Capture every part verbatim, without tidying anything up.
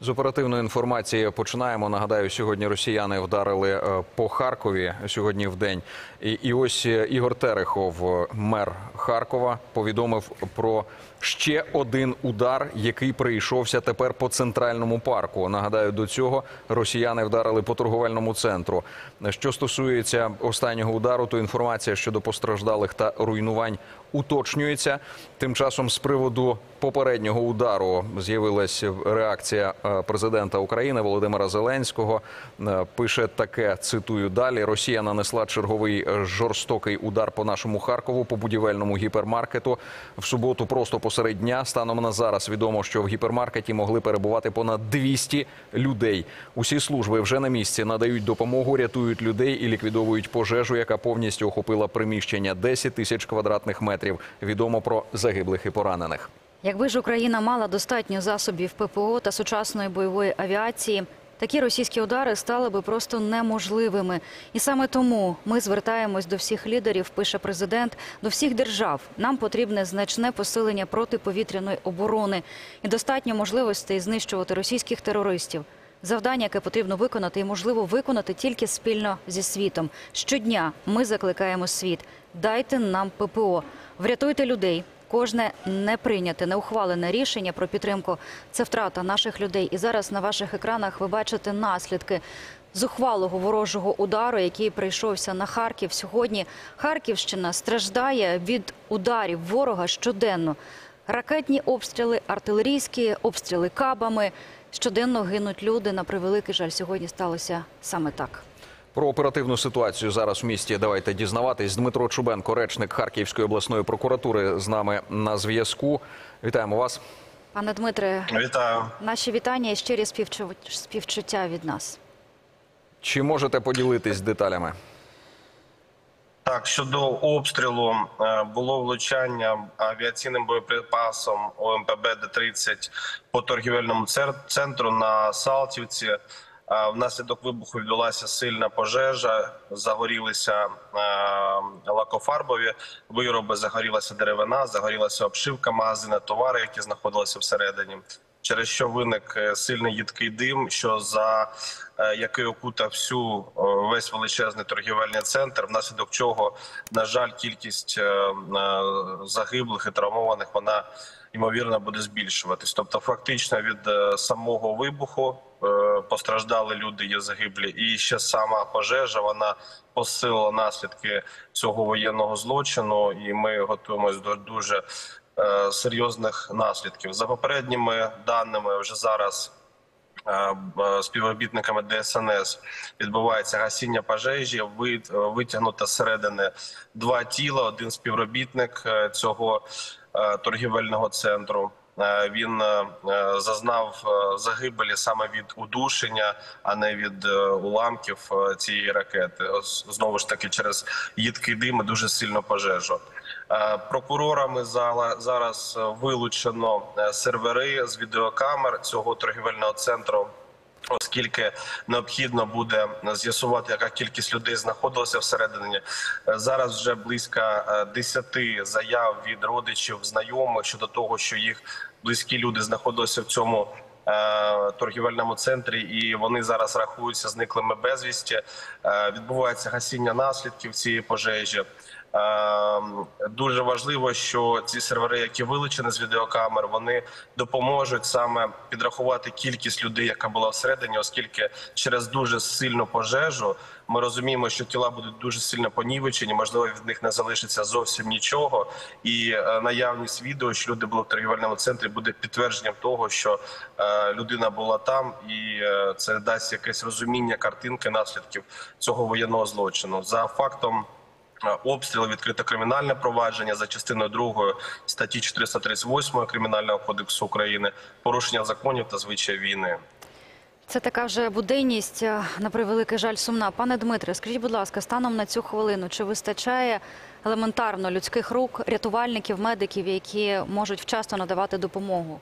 З оперативної інформації починаємо. Нагадаю, сьогодні росіяни вдарили по Харкові сьогодні в день. І, і ось Ігор Терехов, мер Харкова, повідомив про ще один удар, який прийшовся тепер по Центральному парку. Нагадаю, до цього росіяни вдарили по торговельному центру. Що стосується останнього удару, то інформація щодо постраждалих та руйнувань уточнюється. Тим часом з приводу попереднього удару з'явилась реакція президента України Володимира Зеленського. Пише таке, цитую далі: «Росія нанесла черговий жорстокий удар по нашому Харкову, по будівельному гіпермаркету. В суботу просто посеред дня. Станом на зараз відомо, що в гіпермаркеті могли перебувати понад двісті людей. Усі служби вже на місці, надають допомогу, рятують людей і ліквідовують пожежу, яка повністю охопила приміщення. десять тисяч квадратних метрів. Відомо про загиблих і поранених». Якби ж Україна мала достатньо засобів ППО та сучасної бойової авіації, такі російські удари стали би просто неможливими. І саме тому ми звертаємось до всіх лідерів, пише президент, до всіх держав. Нам потрібне значне посилення протиповітряної оборони і достатньо можливостей знищувати російських терористів. Завдання, яке потрібно виконати і можливо виконати тільки спільно зі світом. Щодня ми закликаємо світ: дайте нам ППО, врятуйте людей. Кожне неприйняте, неухвалене рішення про підтримку – це втрата наших людей. І зараз на ваших екранах ви бачите наслідки зухвалого ворожого удару, який прийшовся на Харків. Сьогодні Харківщина страждає від ударів ворога щоденно. Ракетні обстріли, артилерійські обстріли кабами. Щоденно гинуть люди. На превеликий жаль, сьогодні сталося саме так. Про оперативну ситуацію зараз в місті давайте дізнаватись. Дмитро Чубенко, речник Харківської обласної прокуратури, з нами на зв'язку. Вітаємо вас. Пане Дмитре, вітаю. Наші вітання і щирі співчу... співчуття від нас. Чи можете поділитись деталями? Так, щодо обстрілу, було влучання авіаційним боєприпасом О Ем Пе Бе Д тридцять по торгівельному центру на Салтівці. Внаслідок вибуху відбулася сильна пожежа, загорілися лакофарбові вироби, загорілася деревина, загорілася обшивка магазину, товари, які знаходилися всередині. Через що виник сильний їдкий дим, що за який окутав всю весь величезний торгівельний центр, внаслідок чого, на жаль, кількість загиблих і травмованих, вона, ймовірно, буде збільшуватись. Тобто, фактично, від самого вибуху постраждали люди, є загиблі, і ще сама пожежа, вона посилила наслідки цього воєнного злочину, і ми готуємося до дуже серйозних наслідків. За попередніми даними, вже зараз співробітниками Де Ес Ен Ес відбувається гасіння пожежі, витягнуто зсередини два тіла, один співробітник цього торгівельного центру. Він зазнав загибелі саме від удушення, а не від уламків цієї ракети. Знову ж таки, через їдкий дим і дуже сильну пожежу. Прокурорами зараз вилучено сервери з відеокамер цього торгівельного центру, оскільки необхідно буде з'ясувати, яка кількість людей знаходилася всередині. Зараз вже близько десяти заяв від родичів, знайомих щодо того, що їх близькі люди знаходилися в цьому торгівельному центрі, і вони зараз рахуються зниклими безвісті. Відбувається гасіння наслідків цієї пожежі. Дуже важливо, що ці сервери, які вилучені з відеокамер, вони допоможуть саме підрахувати кількість людей, яка була всередині, оскільки через дуже сильну пожежу ми розуміємо, що тіла будуть дуже сильно понівечені, можливо, від них не залишиться зовсім нічого. І наявність відео, що люди були в торгівельному центрі, буде підтвердженням того, що людина була там, і це дасть якесь розуміння картинки наслідків цього воєнного злочину. За фактом обстрілу відкрито кримінальне провадження за частиною другої статті чотириста тридцять восьмої Кримінального кодексу України «Порушення законів та звичаїв війни». Це така вже буденність, на превеликий жаль, сумна. Пане Дмитре, скажіть, будь ласка, станом на цю хвилину, чи вистачає елементарно людських рук, рятувальників, медиків, які можуть вчасно надавати допомогу?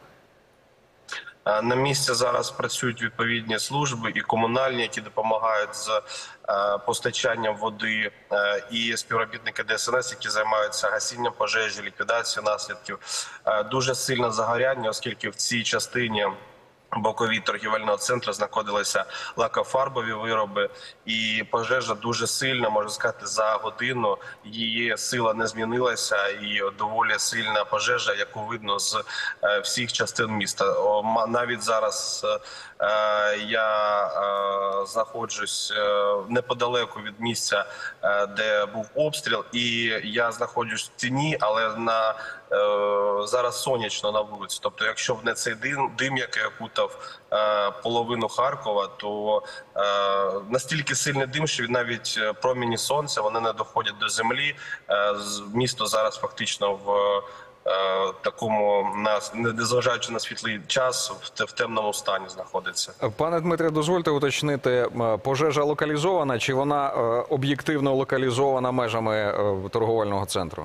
На місці зараз працюють відповідні служби і комунальні, які допомагають з постачанням води, і співробітники Де Ес Ен Ес, які займаються гасінням пожежі, ліквідацією наслідків. Дуже сильне загоряння, оскільки в цій частині боковій торгівельного центру знаходилися лакофарбові вироби, і пожежа дуже сильна, можна сказати, за годину її сила не змінилася, і доволі сильна пожежа, яку видно з е, всіх частин міста. О, ма- навіть зараз е, я е, знаходжусь е, неподалеку від місця, е, де був обстріл, і я знаходжусь в тіні, але на е, зараз сонячно на вулиці. Тобто, якщо б не цей дим, дим який окутав е, половину Харкова, то е, настільки сильний дим, що навіть е, промені сонця вони не доходять до землі. Е, з- місто зараз фактично в е, такому, на незважаючи на світлий час, в, те- в темному стані знаходиться. Пане Дмитре, дозвольте уточнити, е, пожежа локалізована чи вона е, об'єктивно локалізована межами е, торговельного центру?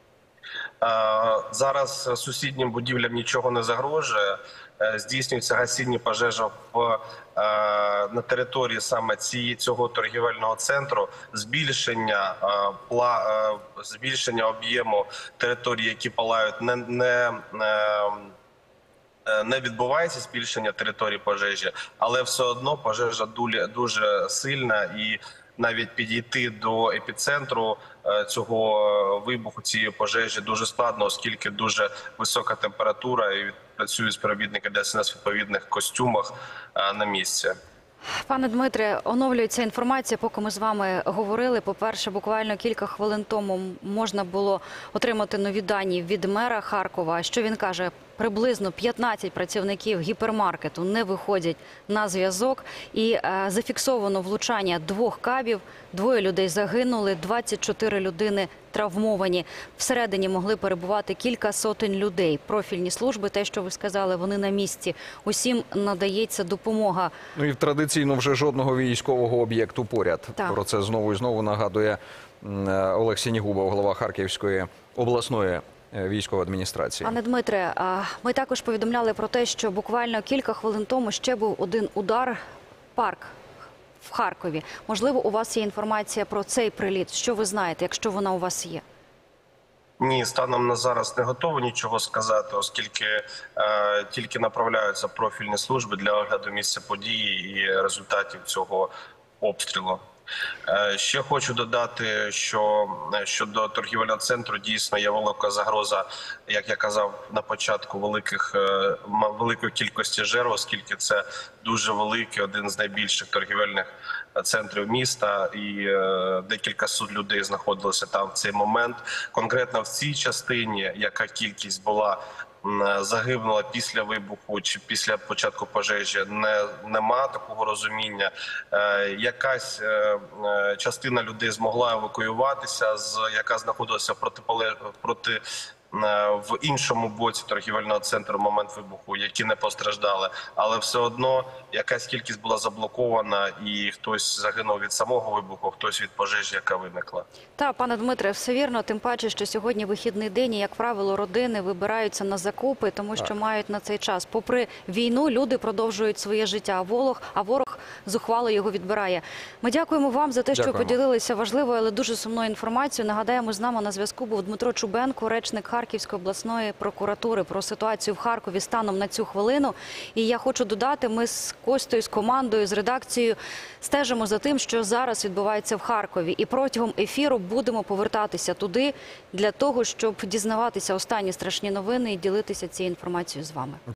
Е, Зараз сусіднім будівлям нічого не загрожує. Е, Здійснюється гасіння пожежі в, е, на території саме цієї, цього торгівельного центру. Збільшення, е, пла, е, збільшення об'єму територій, які палають, не, не, е, не відбувається збільшення території пожежі, але все одно пожежа дуже, дуже сильна, і навіть підійти до епіцентру е, цього вибуху, цієї пожежі дуже складно, оскільки дуже висока температура, і працюють співробітники ДСНС в відповідних костюмах е, на місці. Пане Дмитре, оновлюється інформація, поки ми з вами говорили. По-перше, буквально кілька хвилин тому можна було отримати нові дані від мера Харкова. Що він каже? Приблизно п'ятнадцять працівників гіпермаркету не виходять на зв'язок. І е, зафіксовано влучання двох кабів. Двоє людей загинули, двадцять чотири людини травмовані. Всередині могли перебувати кілька сотень людей. Профільні служби, те, що ви сказали, вони на місці. Усім надається допомога. Ну і традиційно вже жодного військового об'єкту поряд. Так. Про це знову і знову нагадує м, е, Олег Сінігубов, голова Харківської обласної е, військової адміністрації. Пане Дмитре, а ми також повідомляли про те, що буквально кілька хвилин тому ще був один удар, парк в Харкові. Можливо, у вас є інформація про цей приліт? Що ви знаєте, якщо вона у вас є? Ні, станом на зараз не готово нічого сказати, оскільки е, тільки направляються профільні служби для огляду місця події і результатів цього обстрілу. Е, ще хочу додати, що е, щодо торгівельного центру дійсно є велика загроза, як я казав на початку, великих е, м- великої кількості жертв, оскільки це дуже великий, один з найбільших торгівельних центрів міста, і е, декілька сот людей знаходилося там в цей момент. Конкретно в цій частині, яка кількість була м, загинула після вибуху чи після початку пожежі, не нема такого розуміння. Е, якась е, е, частина людей змогла евакуюватися, з яка знаходилася протиполе проти. е, В іншому боці торгівельного центру в момент вибуху, які не постраждали, але все одно якась кількість була заблокована, і хтось загинув від самого вибуху, хтось від пожежі, яка виникла. Та, пане Дмитре, все вірно, тим паче, що сьогодні вихідний день, і, як правило, родини вибираються на закупи, тому що мають на цей час. Попри війну, люди продовжують своє життя, а ворог, а ворог зухвало його відбирає. Ми дякуємо вам за те, що Дякуємо. поділилися важливою, але дуже сумною інформацією. Нагадаємо, з нами на зв'язку був Дмитро Чубенко, речник Харківської обласної прокуратури, про ситуацію в Харкові станом на цю хвилину. І я хочу додати, ми з Костею, з командою, з редакцією стежимо за тим, що зараз відбувається в Харкові. І протягом ефіру будемо повертатися туди для того, щоб дізнаватися останні страшні новини і ділитися цією інформацією з вами.